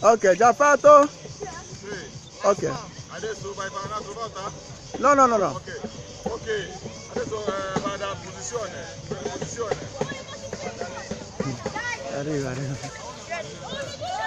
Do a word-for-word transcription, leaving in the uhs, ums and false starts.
Ok, già fatto? Sì. Ok. Adesso vai a fare un'altra volta? No, no, no, no. Ok, ok. Adesso eh, vado a posizione. Posizione. Arriva, arriva.